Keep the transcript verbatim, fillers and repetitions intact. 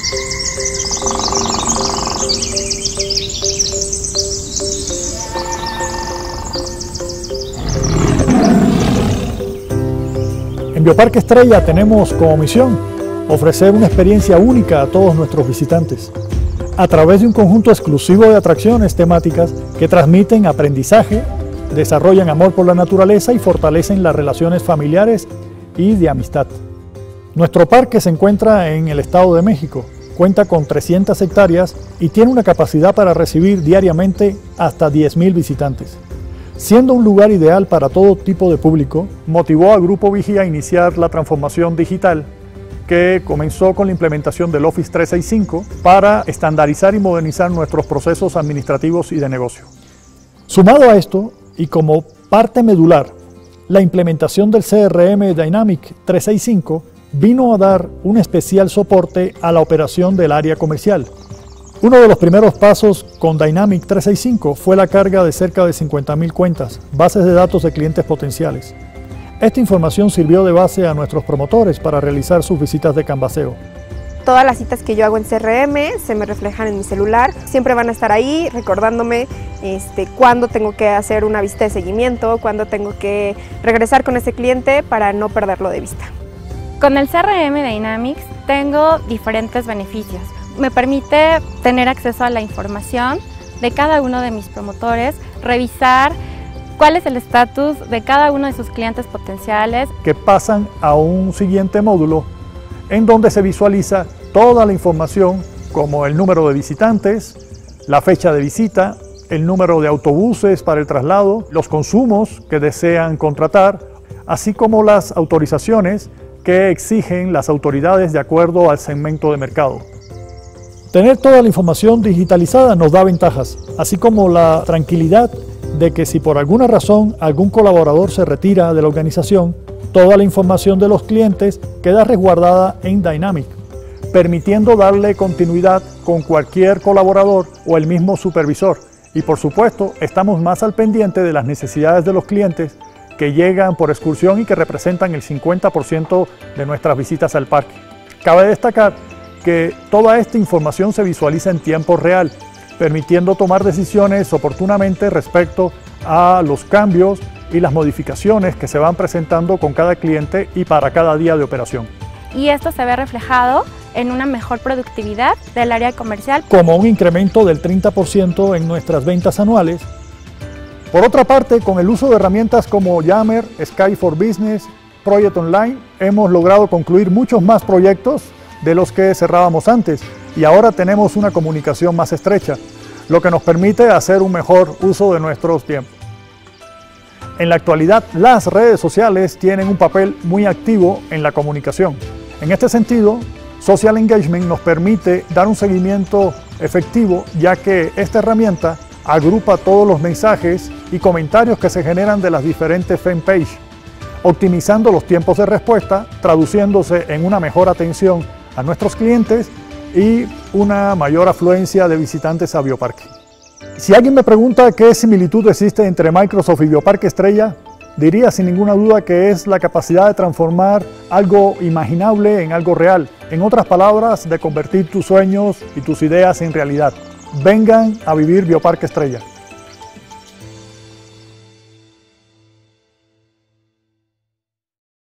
En Bioparque Estrella tenemos como misión ofrecer una experiencia única a todos nuestros visitantes, a través de un conjunto exclusivo de atracciones temáticas que transmiten aprendizaje, desarrollan amor por la naturaleza y fortalecen las relaciones familiares y de amistad. Nuestro parque se encuentra en el Estado de México, cuenta con trescientas hectáreas y tiene una capacidad para recibir diariamente hasta diez mil visitantes. Siendo un lugar ideal para todo tipo de público, motivó al Grupo Vigía a iniciar la transformación digital que comenzó con la implementación del Office trescientos sesenta y cinco para estandarizar y modernizar nuestros procesos administrativos y de negocio. Sumado a esto, y como parte medular, la implementación del C R M Dynamic trescientos sesenta y cinco vino a dar un especial soporte a la operación del área comercial. Uno de los primeros pasos con Dynamic trescientos sesenta y cinco fue la carga de cerca de cincuenta mil cuentas, bases de datos de clientes potenciales. Esta información sirvió de base a nuestros promotores para realizar sus visitas de canvaseo. Todas las citas que yo hago en C R M se me reflejan en mi celular, siempre van a estar ahí recordándome este, cuándo tengo que hacer una visita de seguimiento, cuándo tengo que regresar con ese cliente para no perderlo de vista. Con el C R M Dynamics tengo diferentes beneficios. Me permite tener acceso a la información de cada uno de mis promotores, revisar cuál es el estatus de cada uno de sus clientes potenciales. Que pasan a un siguiente módulo en donde se visualiza toda la información como el número de visitantes, la fecha de visita, el número de autobuses para el traslado, los consumos que desean contratar, así como las autorizaciones que exigen las autoridades de acuerdo al segmento de mercado. Tener toda la información digitalizada nos da ventajas, así como la tranquilidad de que si por alguna razón algún colaborador se retira de la organización, toda la información de los clientes queda resguardada en Dynamic, permitiendo darle continuidad con cualquier colaborador o el mismo supervisor. Y por supuesto, estamos más al pendiente de las necesidades de los clientes que llegan por excursión y que representan el cincuenta por ciento de nuestras visitas al parque. Cabe destacar que toda esta información se visualiza en tiempo real, permitiendo tomar decisiones oportunamente respecto a los cambios y las modificaciones que se van presentando con cada cliente y para cada día de operación. Y esto se ve reflejado en una mejor productividad del área comercial, como un incremento del treinta por ciento en nuestras ventas anuales. Por otra parte, con el uso de herramientas como Yammer, Sky for Business, Project Online, hemos logrado concluir muchos más proyectos de los que cerrábamos antes y ahora tenemos una comunicación más estrecha, lo que nos permite hacer un mejor uso de nuestros tiempos. En la actualidad, las redes sociales tienen un papel muy activo en la comunicación. En este sentido, Social Engagement nos permite dar un seguimiento efectivo, ya que esta herramienta agrupa todos los mensajes y comentarios que se generan de las diferentes fanpages, optimizando los tiempos de respuesta, traduciéndose en una mejor atención a nuestros clientes y una mayor afluencia de visitantes a Bioparque. Si alguien me pregunta qué similitud existe entre Microsoft y Bioparque Estrella, diría sin ninguna duda que es la capacidad de transformar algo imaginable en algo real. En otras palabras, de convertir tus sueños y tus ideas en realidad. Vengan a vivir Bioparque Estrella.